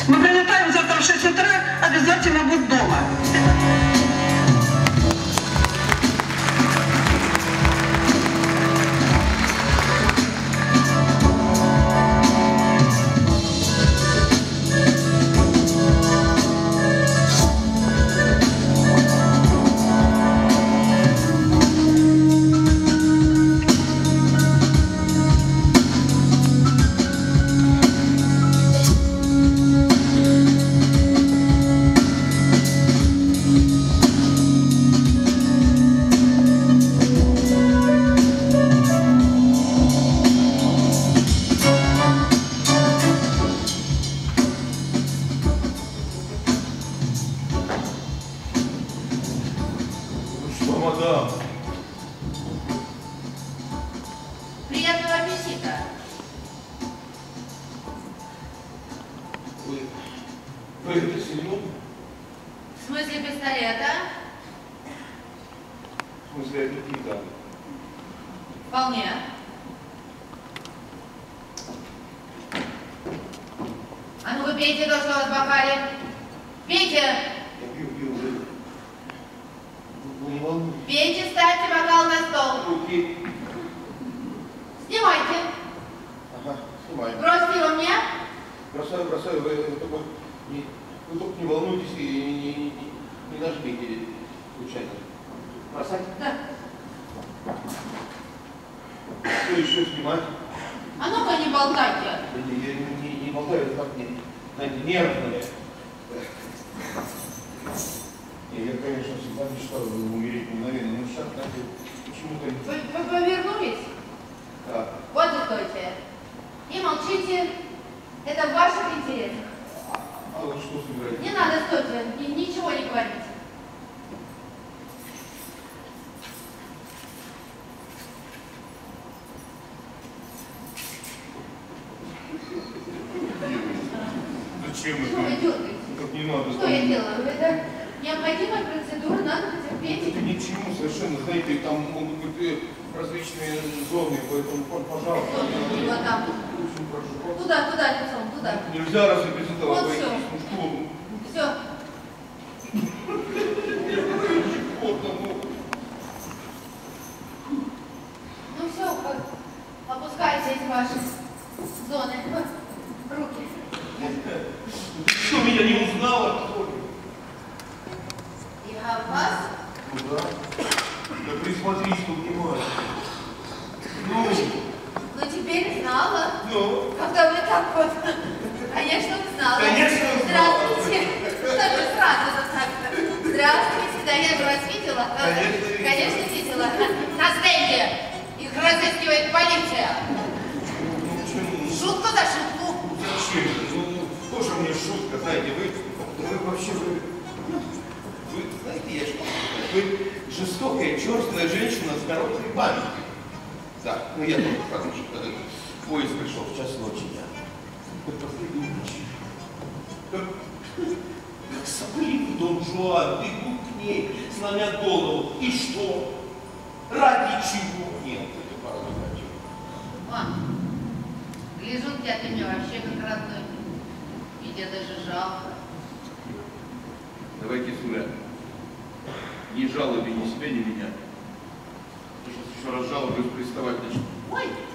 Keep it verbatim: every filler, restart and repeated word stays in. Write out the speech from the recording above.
Мы прилетаем завтра в шесть утра, обязательно будь дома. Приятного аппетита. Вы, вы это серьезно? В смысле пистолета? В смысле аппетита? Вполне. А ну вы пейте то, что у вас в бокале. Пейте! Я пью, пью, вы... Вы не волнуйтесь. Пейте, ставьте бокал на стол. Руки. Снимайте. Ага, снимаю. Бросьте его мне. Бросаю, бросаю, вы, вы, только, не, вы только не волнуйтесь и не, не, не, не нажмите случайно. Бросать? Да. Что еще снимать? А ну-ка не болтайте. Я не, я не, не, не болтаю, это так не, знаете, нервные. Я, я, конечно, всегда мечтал умереть мгновенно, но сейчас, знаете, почему-то... Вы, вы повернулись? Да. Вот и стойте. И молчите. Это в ваших интересах. А вы что собираетесь? Не надо, стойте. Ни, ничего не говорите. Зачем Что вы это? делаете? Как не надо. Что я делаю? Это необходимая процедура, надо потерпеть. Это ни к чему совершенно. Знаете, там могут быть э, различные зоны, поэтому, пожалуйста. Что у него там? Очень прошу. Туда, туда лицом, туда. Нельзя разве без этого Вот обойтись? всё. Ну что? ну, Все. Вот оно. Ну все, опускайте эти ваши зоны. Руки. Ты что, меня не узнала? Я вас? Ну да. Да присмотрись повнимательно. Ну, Ну теперь знала. ну. Когда вы так вот. Конечно, узнала. Конечно, узнала. Здравствуйте. Что же сразу так? Здравствуйте. Да я же вас видела. Конечно, видела. Конечно, видела. На стенде. Их разыскивает полиция. Ну, почему? Шутка за шутку. Зачем? Ну, тоже мне шутка, знаете, вы, вы вообще, вы, вы, знаете, я что, вы жестокая, черствая женщина с короткой памятью. Да, ну я только потому что когда поезд пришел в час ночи, я как последний ночь. Как, как сопливый Дон Жуан, бегу к ней, сломя голову. И что? Ради чего? Нет, это правда ради чего. Мам, гляжу, тебя ты мне вообще как родной. И тебе даже жалко. Давайте сюда. Не жалуйте ни себя, ни меня. Я сейчас еще раз жалуюсь, приставать начну. Ой,